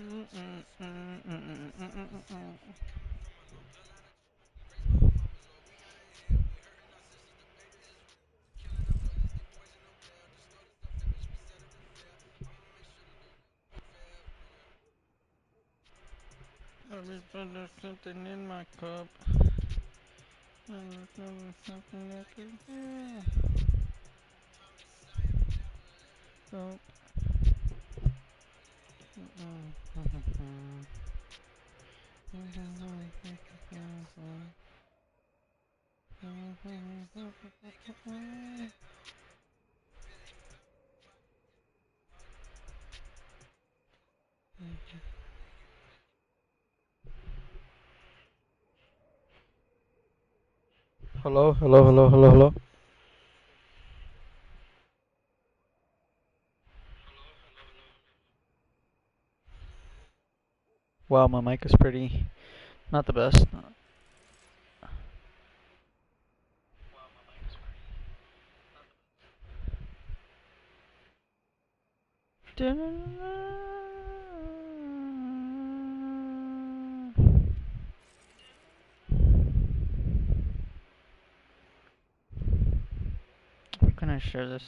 There's something in my cup. Something I can do. Hello, hello, hello, hello, hello. Wow, my mic is pretty not the best. How can I share this?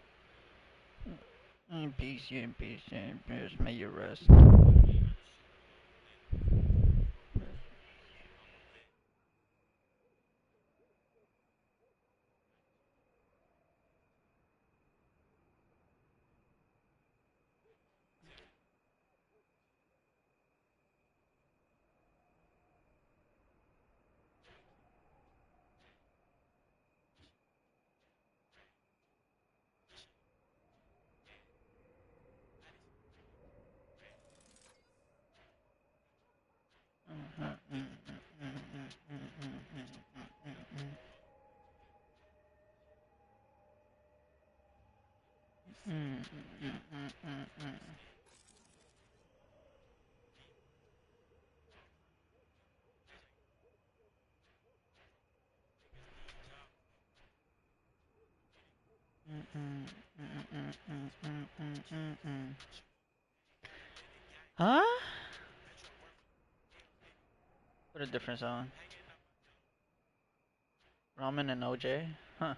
Peace, peace, peace, may you rest. Huh? What a difference on Ramen and OJ? Huh.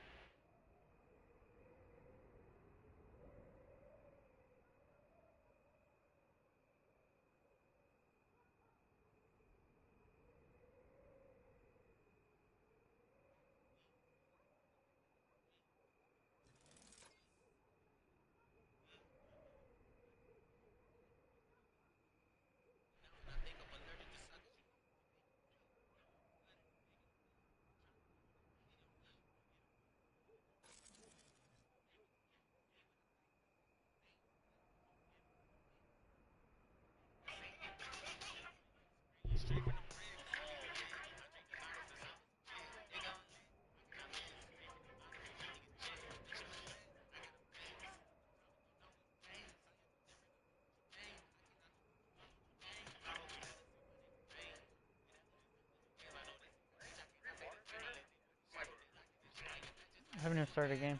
I haven't even started a game.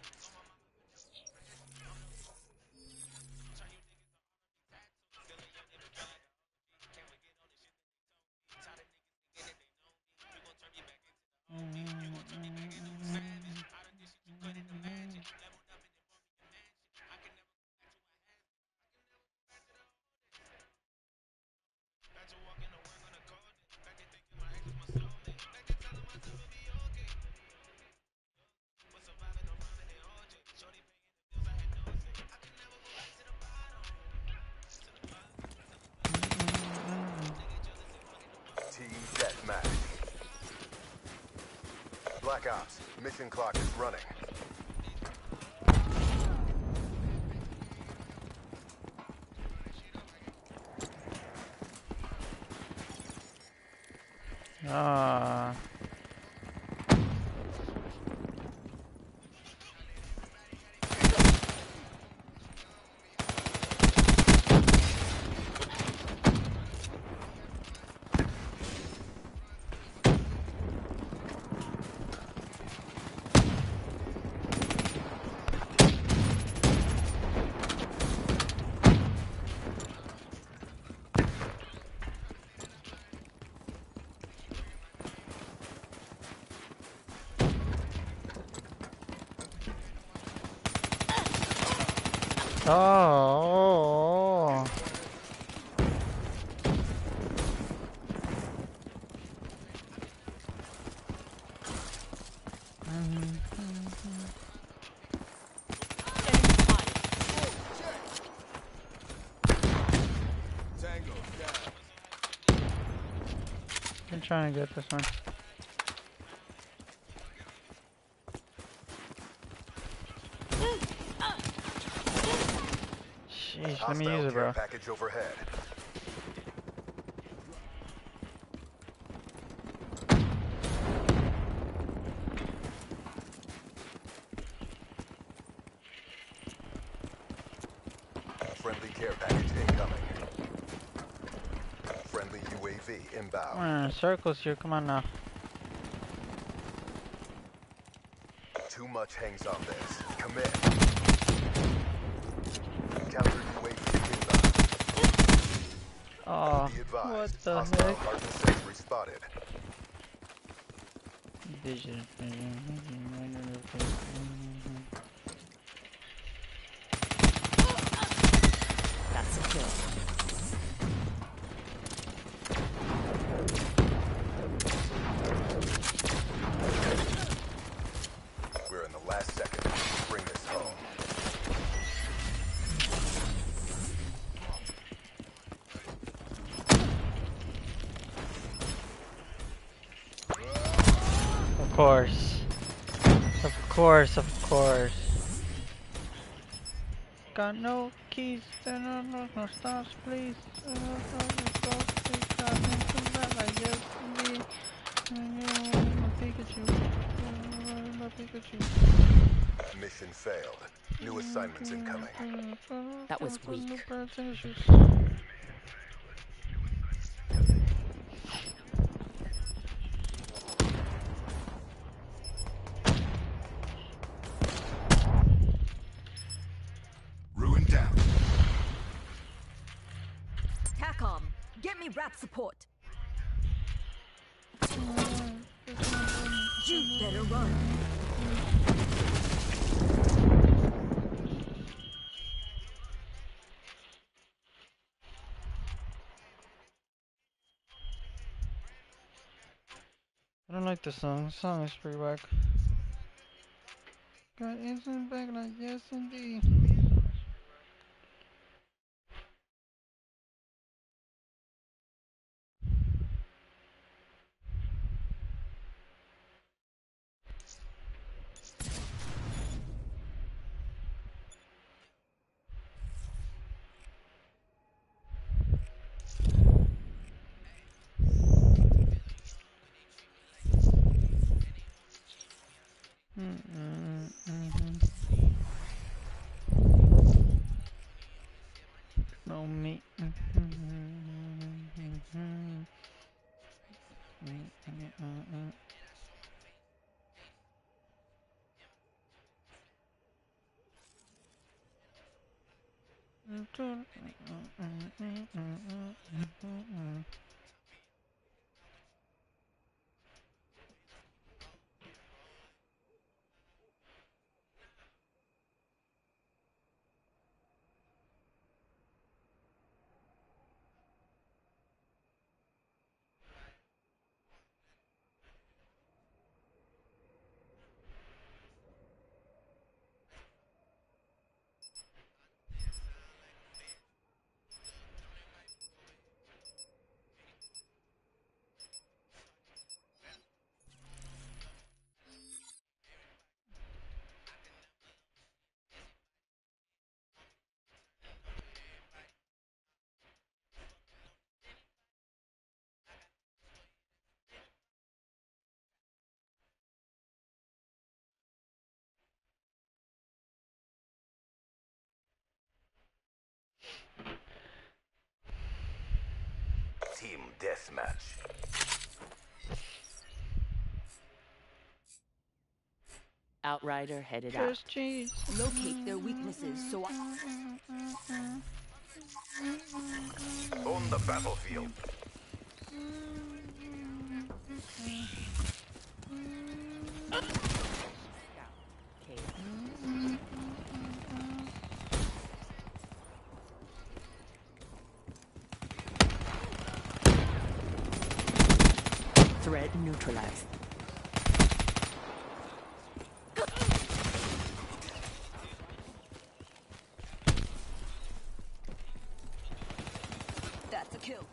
Team Deathmatch. Black Ops, mission clock is running. Ah. Oh. Tango down. I'm trying to get this one. Sheesh, let me use it, Care bro. package overhead. Friendly care package incoming. Friendly UAV inbound. Circles here, come on now. Too much hangs on this. Commit. Counter UAV inbound. Oh, Be advised. what the Hostile heck? Hardened sentry spotted. Vision. That's a kill. We're in the last second. Bring this home. Of course. Of course, of course. Got no keys, no stops, please. Mission failed. New assignments incoming. That was weak. Ruin down. TACOM, get me rap support. You better run. I don't like this song. This song is pretty whack. Got instant back like yes indeed. No me. Team deathmatch. Outrider headed out. Just cheese. Locate their weaknesses so I... On the battlefield. Threat neutralized. That's a kill.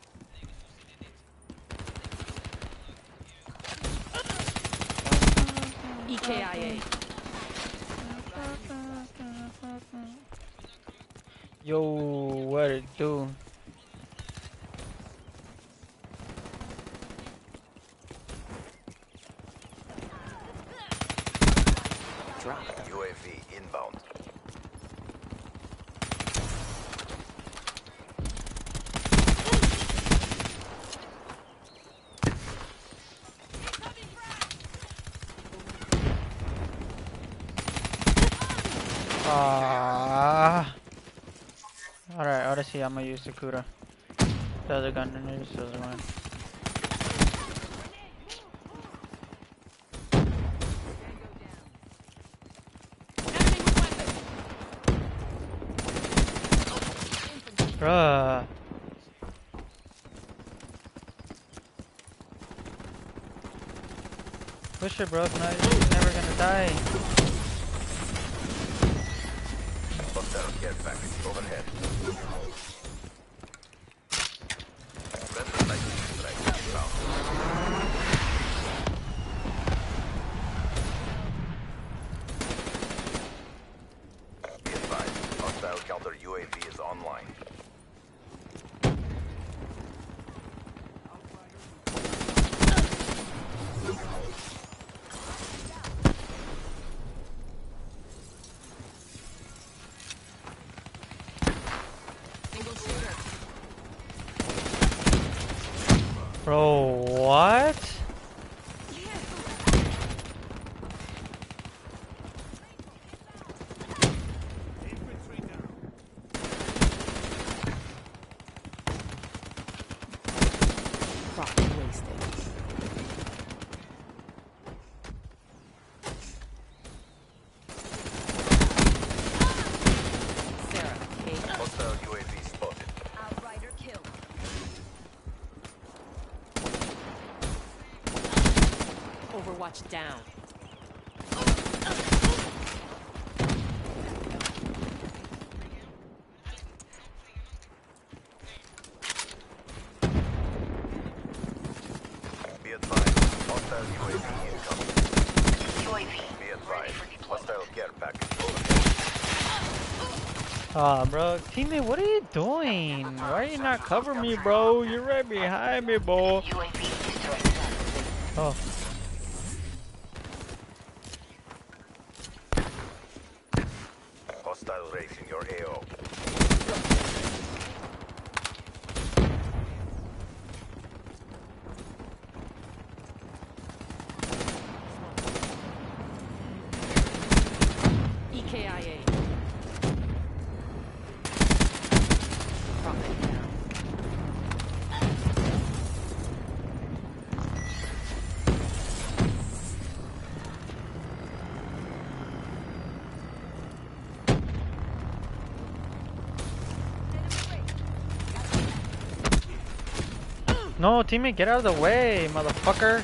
EKIA. Yo, what it do? Drop them. UAV inbound. Alright, Odyssey, I'm gonna use Sakura. The other gun and use the other one. Bruh. Push it, bro. If not, you're never gonna die. Hostile care package overhead. Friendly lightning strike inbound. Be advised, hostile counter UAV is online. Bro, what? Profit wasted. Sarah, Kate. Hostile UAV spotted. Outrider kill. Overwatch down. Be advised, hostile UAV incoming. Be advised, hostile care package overhead. Ah, bro. Teammate, what are you doing? Why are you not covering me, bro? You're right behind me, bro. Oh. Hostile raising your AO. EKIA. Profit down. No, teammate, get out of the way, motherfucker.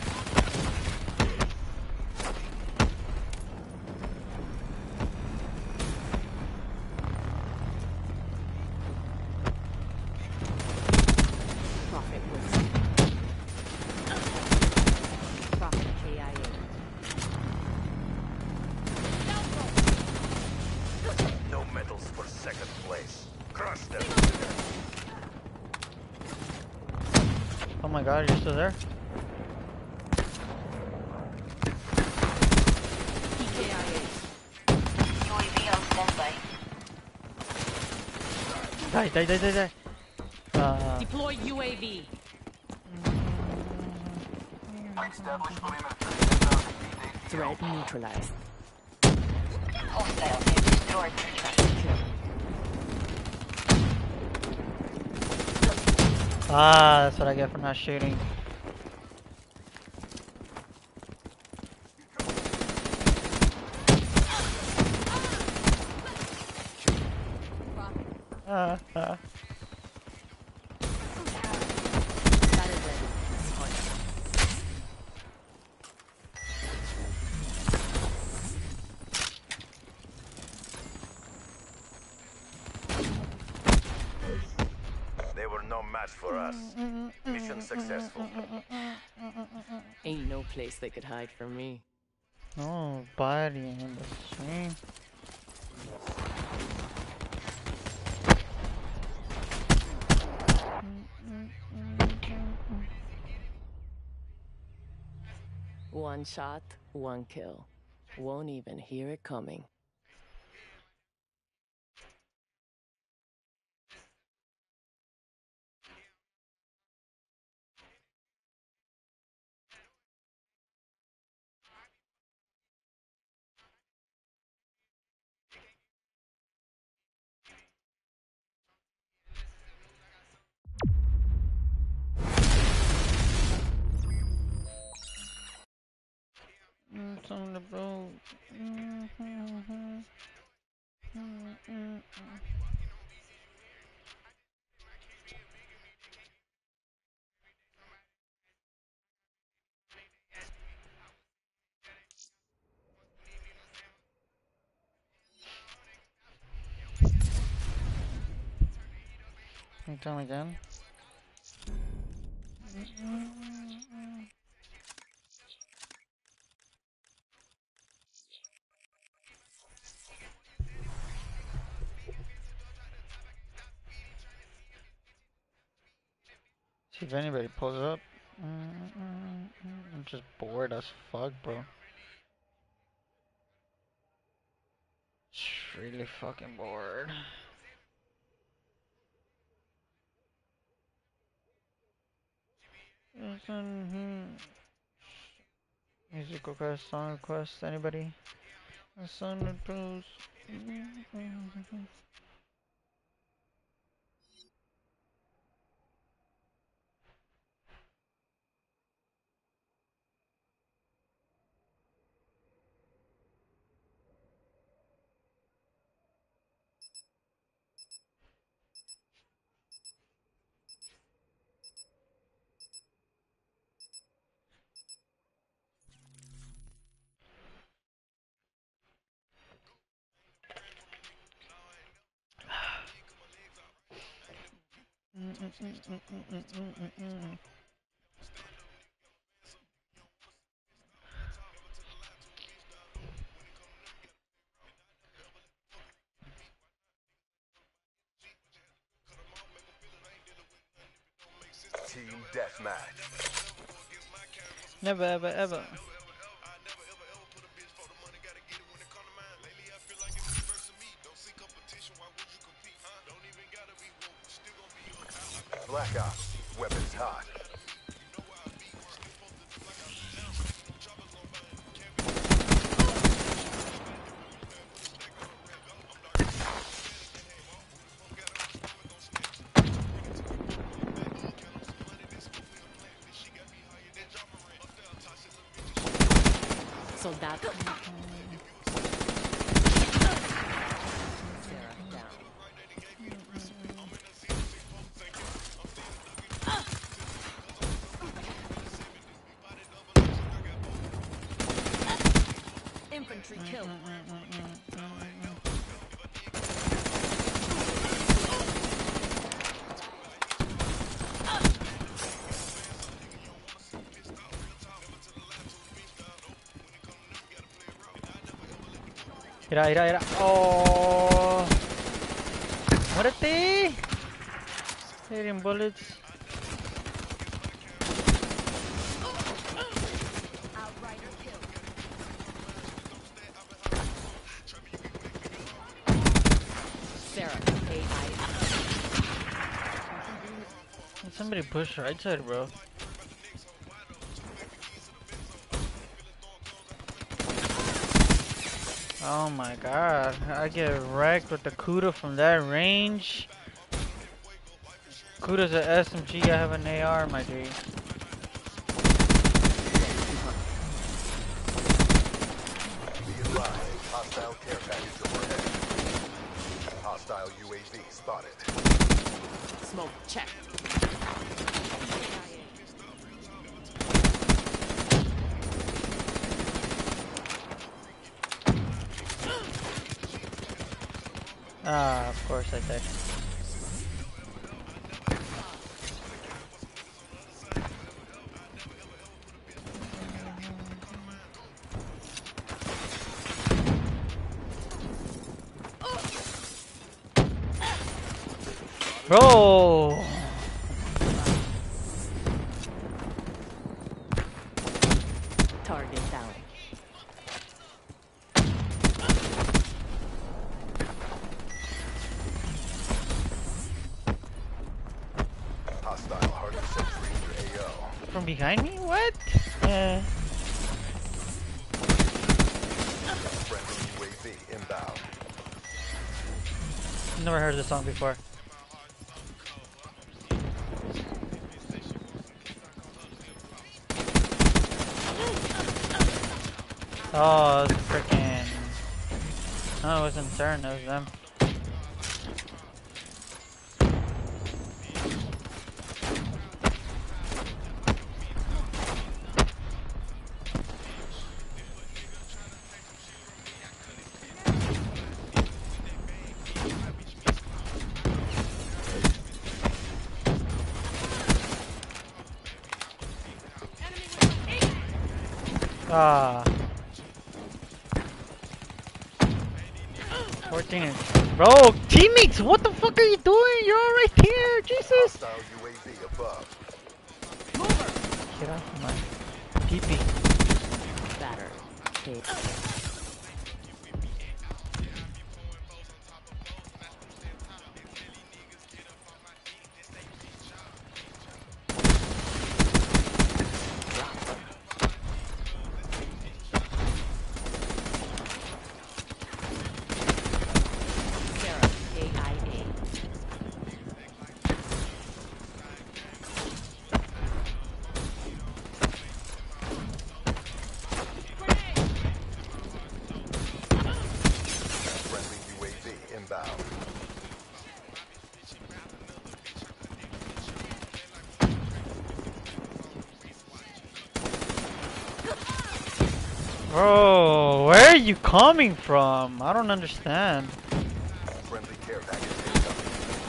Profit wasted. Profit KIA. No medals for second place. Crush them. Oh my god, you're still there? EKIA. Die. Deploy UAV. Threat neutralized. Ah, that's what I get for not shooting. Battle ready. That's for us. Mission successful. Ain't no place they could hide from me. Nobody in the stream. One shot, one kill. Won't even hear it coming. On the road. Can you tell me again? See if anybody pulls up. I'm just bored as fuck, bro. Just really fucking bored. Music request, song request, anybody? A song request. Team deathmatch. Never ever ever. Black Ops. Weapons hot. Soldato. Sarah down. Infantry kill. Ira. Oh, muérete. Hitting bullets. Outrider kill. Sarah, AI. Somebody push right side, bro. Oh my god, I get wrecked with the Kuda from that range. Kuda's an SMG, I have an AR, my dude. Be advised, hostile care package overhead. Hostile UAV spotted. Smoke check. Ah, of course I did. Bro! Target down. Hostile hardened sentry in your AO. From behind me? What? Yeah. Friendly UAV inbound. Never heard this song before. Oh, it's freaking. No, it wasn't turn, it was them. Ah. 14 inch. Bro, teammates, what the fuck are you doing? You're all right here, Jesus. Hostile UAV above. Get off my pee-pee. Batter. Hit. Sarah, AIA. Friendly UAV inbound. Bro, where are you coming from? I don't understand. Friendly care package incoming.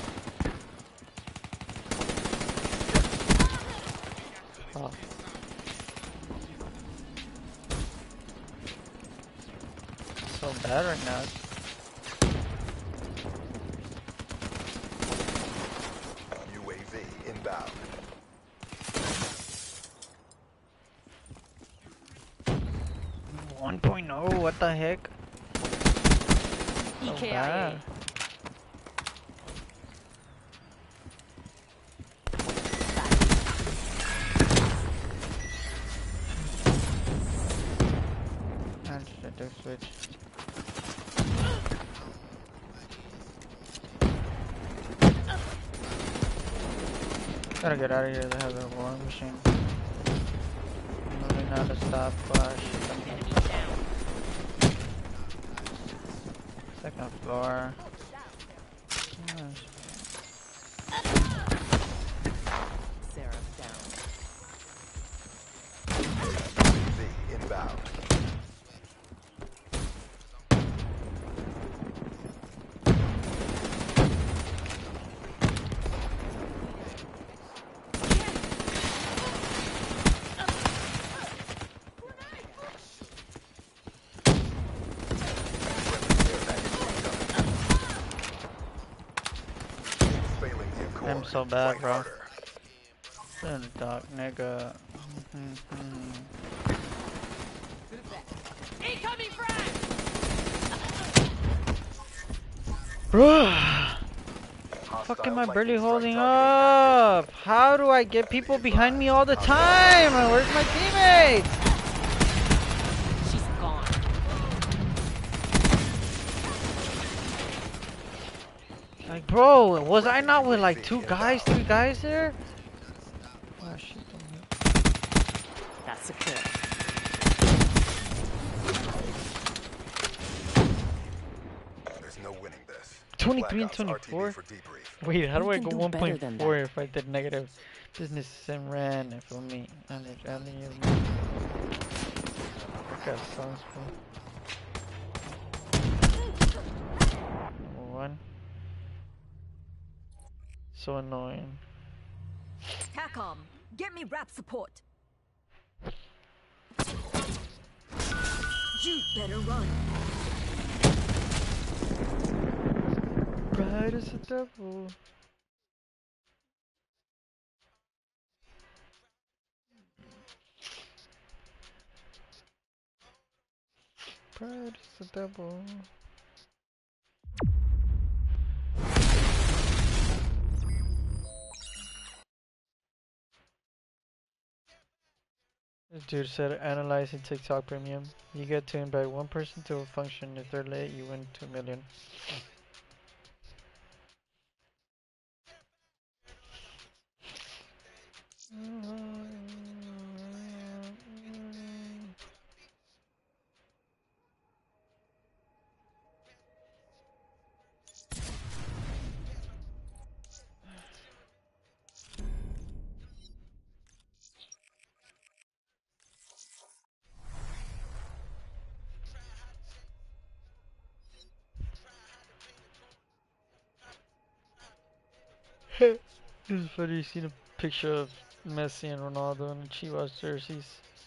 Oh. So bad right now. UAV inbound. What the heck? So EKIA. bad. And static switch. Gotta get out of here. They have a war machine. Moving out of stopwatch. Second floor. Nice. Sarah down. UAV inbound. I'm so bad, bro. Then dog nigga. Incoming frag! Bro, fuck am I barely holding up? How do I get people behind me all the time? Where's my teammates? She's gone. Like, bro, was I not with like 2 guys, 3 guys there? Oh shit. That's a kill. There's no winning this. 23 and Black Ops 24? RTB for debrief. Wait, how do You I can go do better than 1.4 that. if I did negative business and ran it for me? Okay, sounds cool. Number 1. So annoying. TACOM, get me rap support. You better run. Bright as a devil. Pride is the devil. This dude said analyzing TikTok premium. You get to invite one person to a function. If they're late, you win 2 million. This is funny. You seen a picture of Messi and Ronaldo in the Chivas jerseys.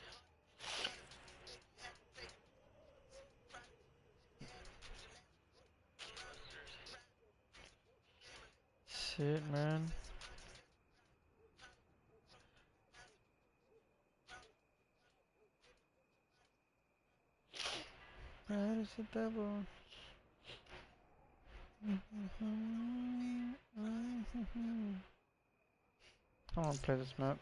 Shit, man. Pride is the devil. I want to play this map.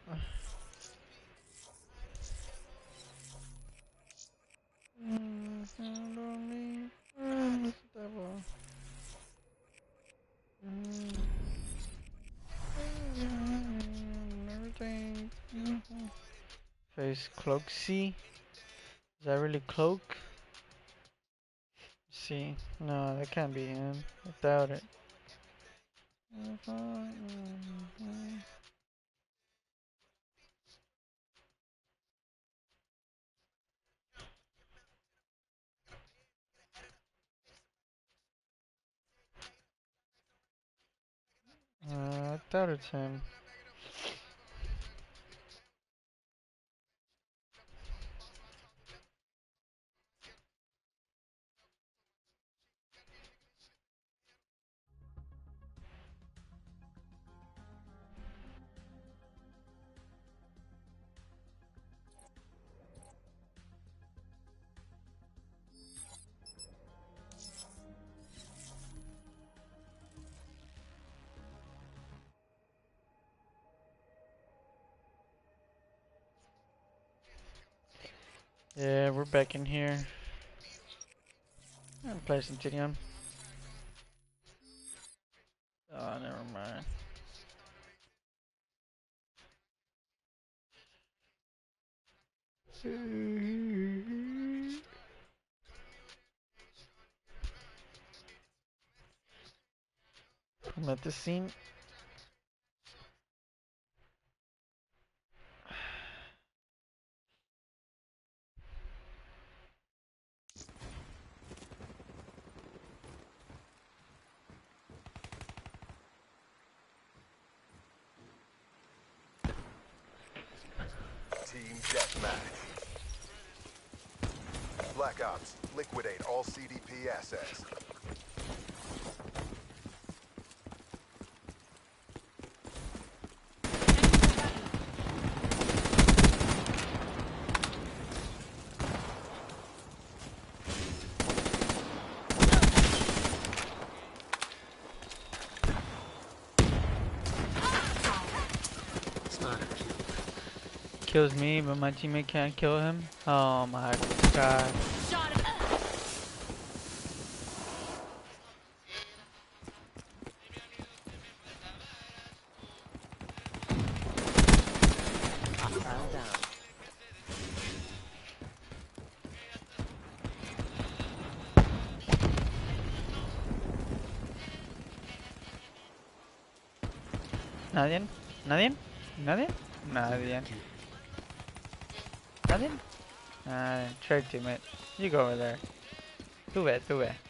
Everything. Face cloak C. Is that really cloak? See, no, that can't be him. I doubt it. I doubt it's him. Yeah, we're back in here. I'm play some TDM. Oh, never mind. I'm at the scene. Team deathmatch. Black Ops, liquidate all CDP assets. Kills me, but my teammate can't kill him. Oh my god. I'm down. ¿Nadie? ¿Nadie? ¿Nadie? Nadie. ¿Nadie? Trade teammate. You go over there. Do it, do it.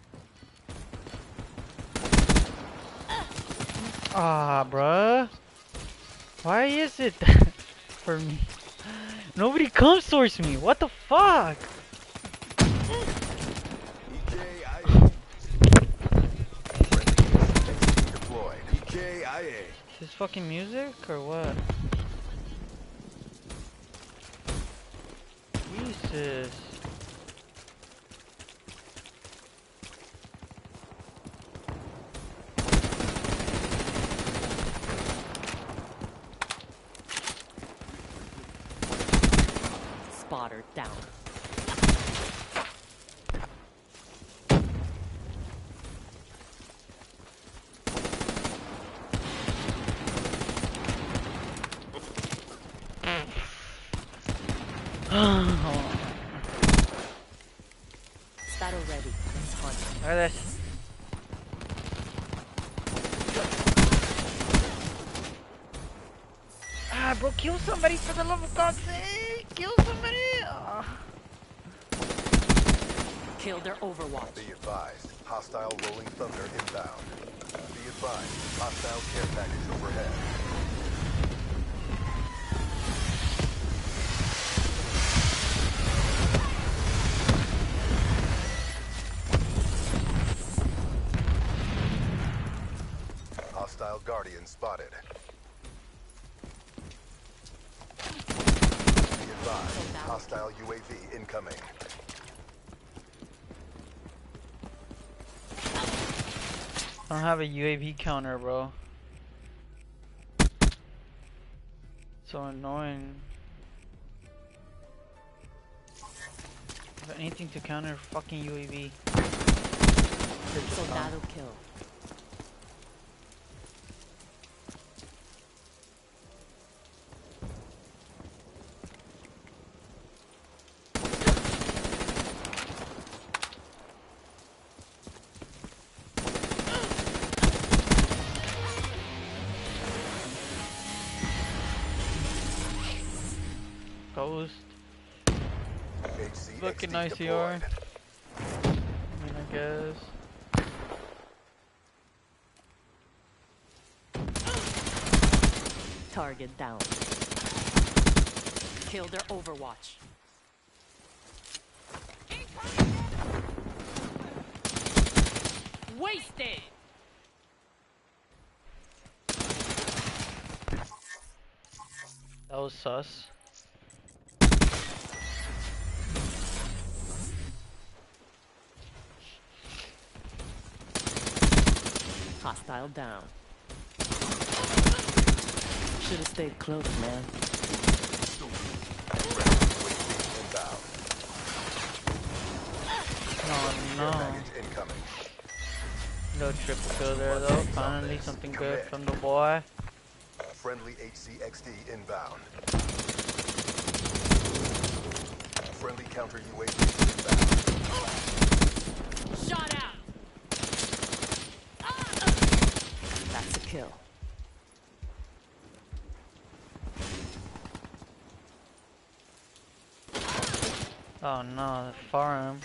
Ah, bruh. Why is it for me? Nobody comes source me. What the fuck? EKIA. Friendly deployed. EKIA. Is this fucking music or what? Jesus. Spotter down. Battle ready. Let's hunt. Look at this. Ah, bro, kill somebody for the love of God's sake! Kill somebody! Ah. Kill their Overwatch. Be advised. Hostile rolling thunder inbound. Be advised. Hostile care package overhead. Hostile Guardian spotted. Be advised. Hostile UAV incoming. I don't have a UAV counter, bro. So annoying. Is there anything to counter fucking UAV? Soldado kill. Ghost. HC Looking XD nice, deployed. I mean, I guess. Target down. Kill their Overwatch. Wasted! That was sus. Hostile down. Should've stayed close, man. Inbound. Oh Care no. package incoming. No triple kill there though. Finally something good from the boy. Friendly HCXD inbound. Friendly counter UAV inbound. Shot out! That's a kill. Oh no, the farm.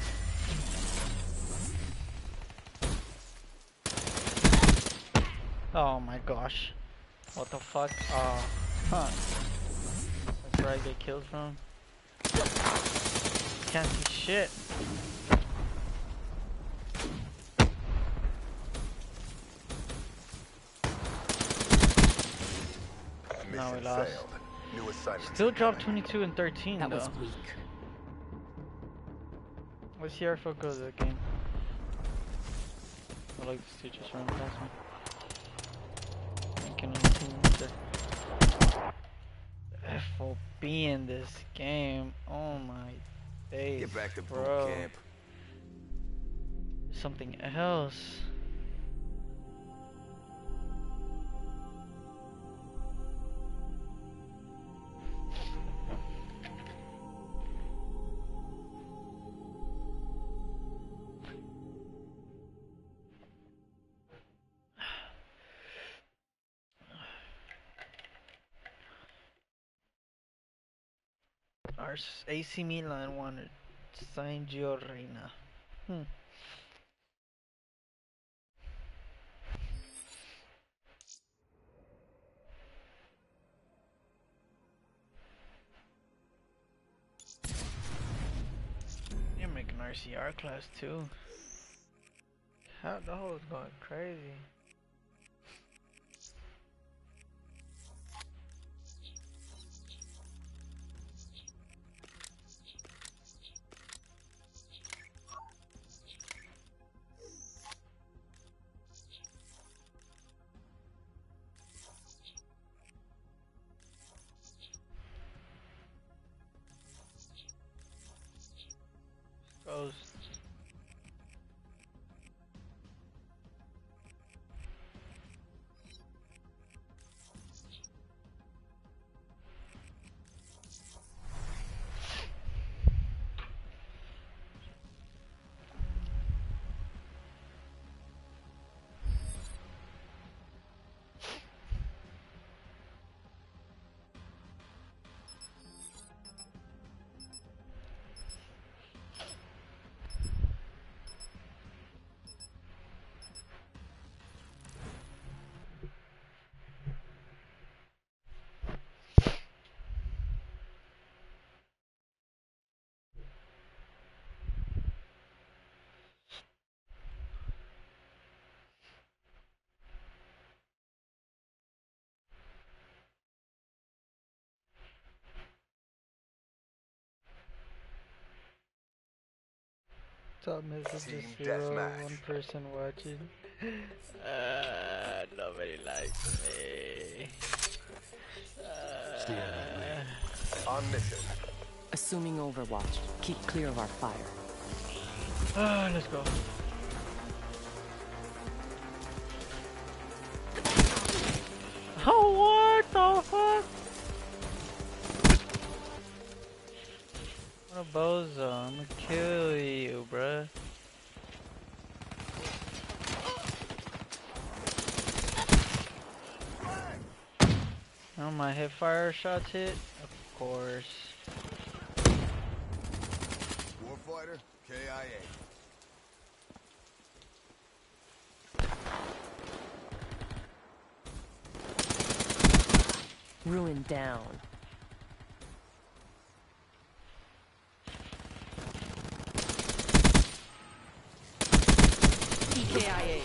Oh my gosh. What the fuck? Oh, huh. That's where I get killed from. Can't see shit. No, we Mission lost. failed. New assignment. Still dropped 22 and 13 That though. was weak. Let's see how far goes the game. I like this dude just running past me. Making the FOB in this game. Oh my days. Get back to boot bro. camp. Something else. Our AC Milan wanted to sign Gio Reyna. CR class too. How the hell is going crazy? Goes. Top message Team is 0, deathmatch. 1 person watching. Nobody likes me. On mission. Assuming Overwatch. Keep clear of our fire. Let's go. Oh, what the fuck? What a bozo. I'm gonna kill you, bruh. Oh, my hip fire shots hit? Of course. Warfighter, KIA. Ruin down. EKIA.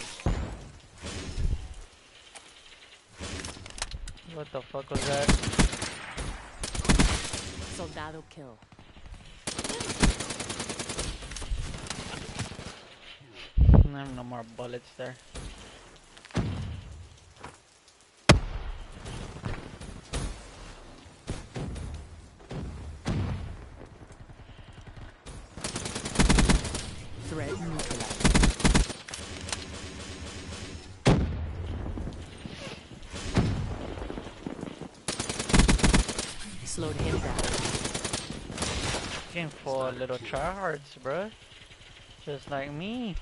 What the fuck was that? Soldado kill. I have no more bullets there. Threat neutralized. Slowed him down. Game full of little tryhards, bruh. Just like me.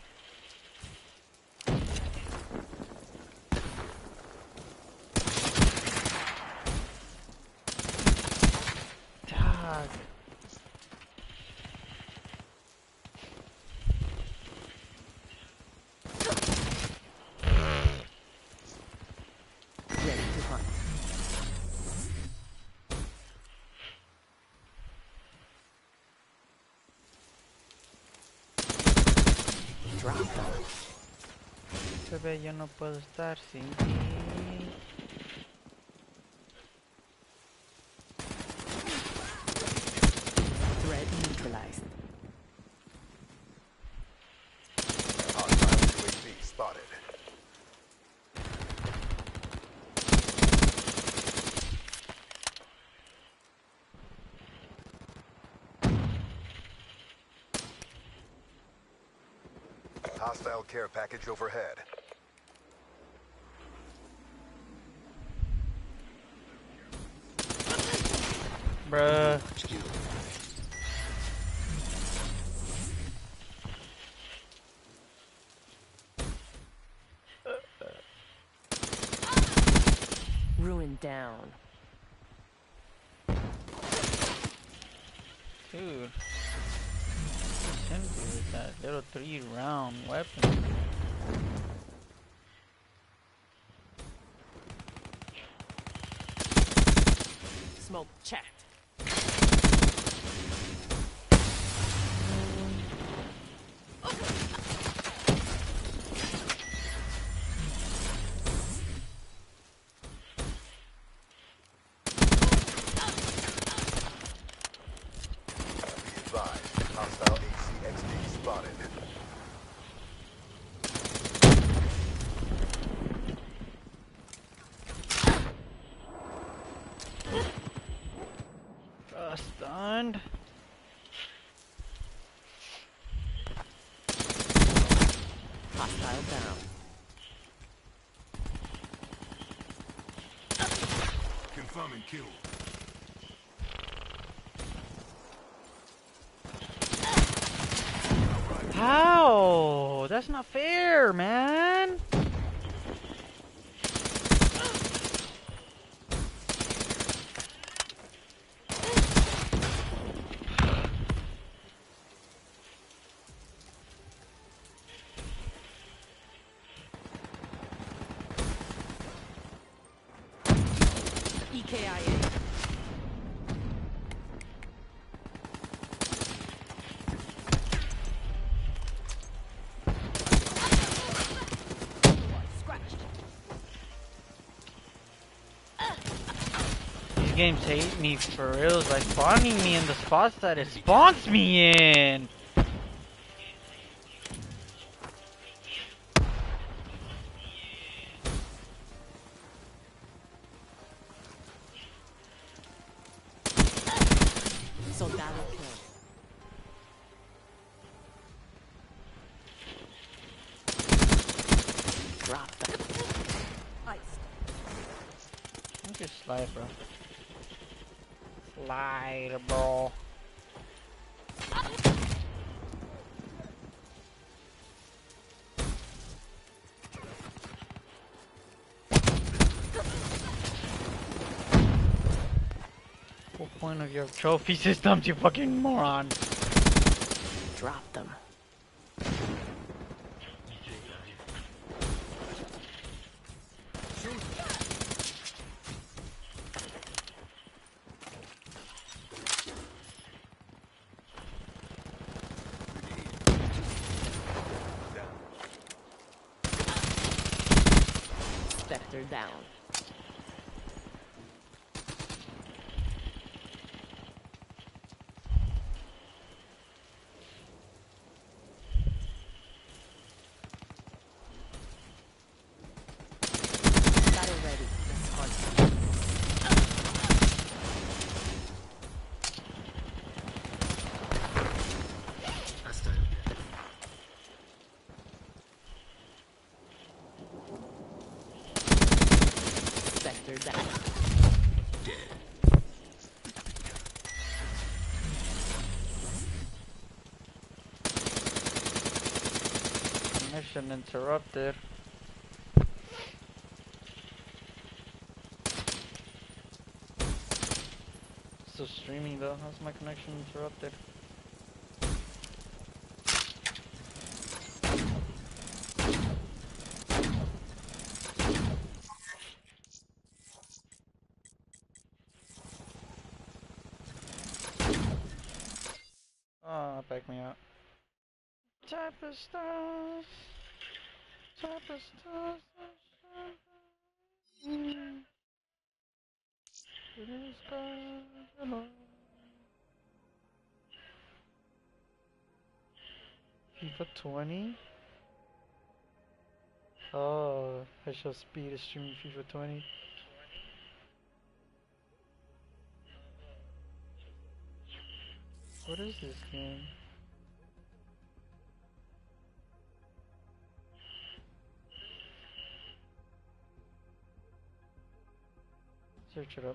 Dog. Ready to hunt. Drop them. Bebé, yo no puedo estar sin ti. Threat neutralized. Hostile UAV spotted. Hostile care package overhead. Bruh. Ruin down. Dude. What's him do with that little 3-round weapon? Smoke checked. friend. Hostile down. Confirming kill. How? That's not fair, man. EKIA. These games hate me for real by spawning me in the spots that it spawns me in. Soldado kill. Drop them. Iced. You just slide, bro. Slide, bro. What point of your trophy systems, you fucking moron? Drop them. Spectre down. Battle ready. Let's hunt. Hostile. Spectre down. Mission interrupted. Still streaming though. How's my connection interrupted? Oh, back me up. Type of stars. Type of stars. It is God alone. FIFA 20? Oh, I shall speed is streaming FIFA 20. What is this game? Search it up.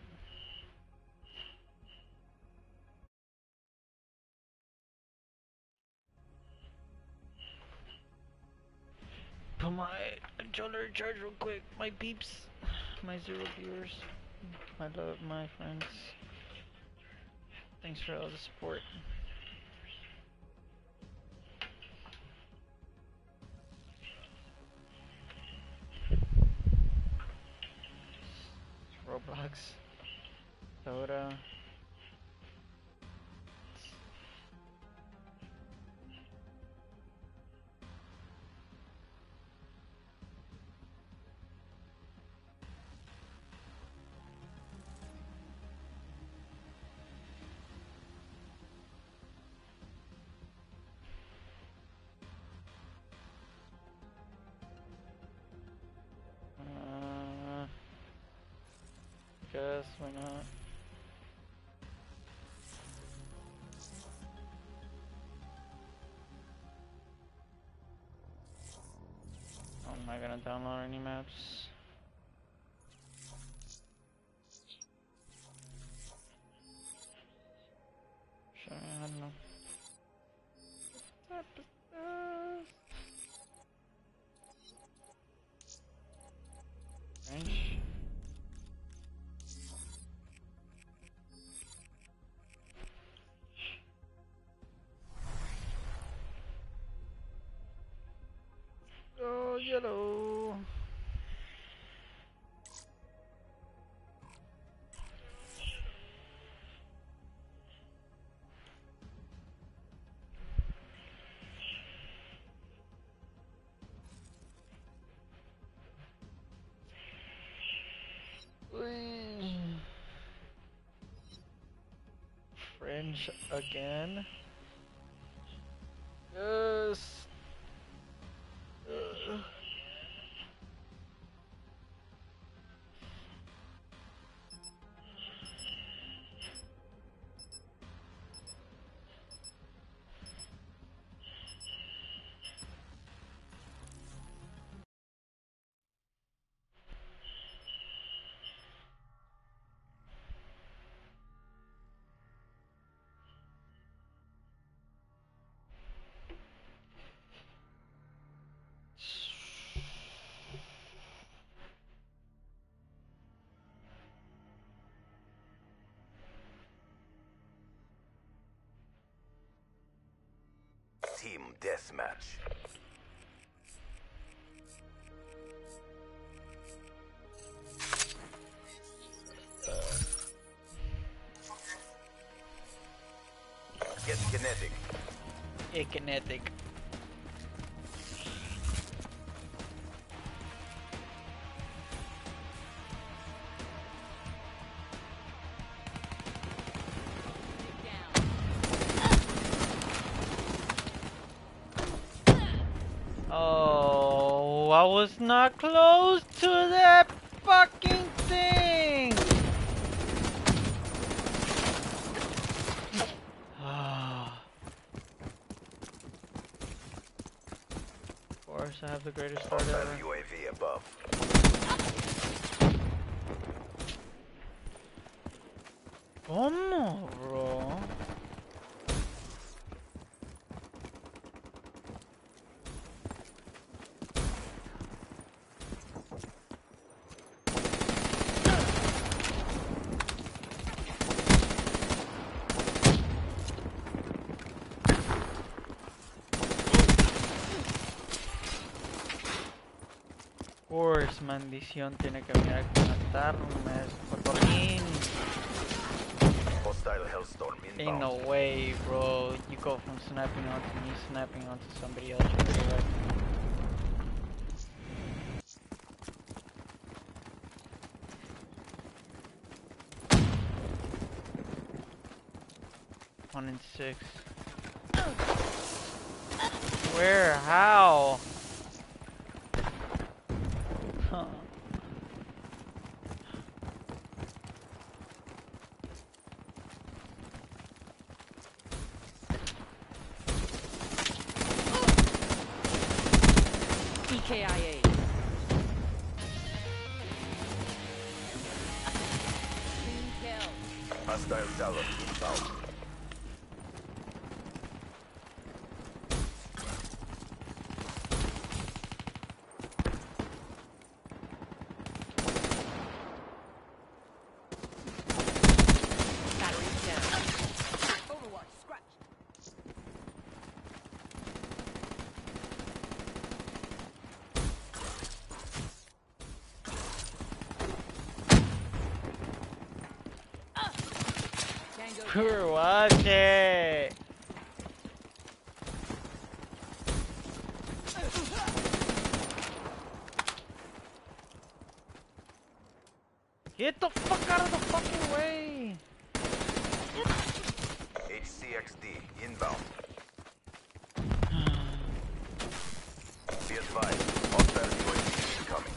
Put my controller in charge real quick. My peeps. My 0 viewers. My love, my friends. Thanks for all the support. Roblox. Dota. Guess why not? I'm not gonna download any maps. Sure, I don't know. Range. Oh, yellow. Fringe again. Yes. Team deathmatch. Get kinetic. Kinetic. Oh, I was not close to that fucking thing. Of course, I have the greatest start Hostile ever. UAV above. ¿Cómo, bro? Of course, maldición tiene que venir a matarme, Cotorrín. Hostile Hellstorm inbound. Ain't no way, bro. You go from snapping onto me, snapping onto somebody else. Really, like, 1 in 6. Where? How? Huh. EKIA. Team kill. Hostile tower inbound. Batteries down. Overwatch, scratch. Tango Watch it. Get the fuck out of the fucking way. HCXD inbound. Be advised, hostile UAV incoming.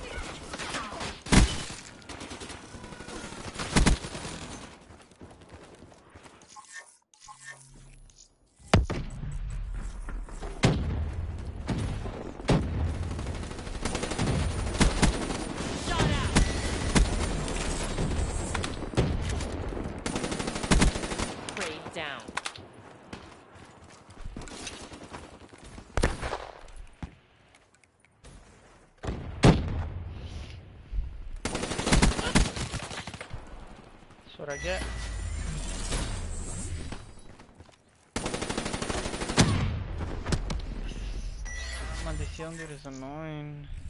what I get. Maldición, dude, is annoying.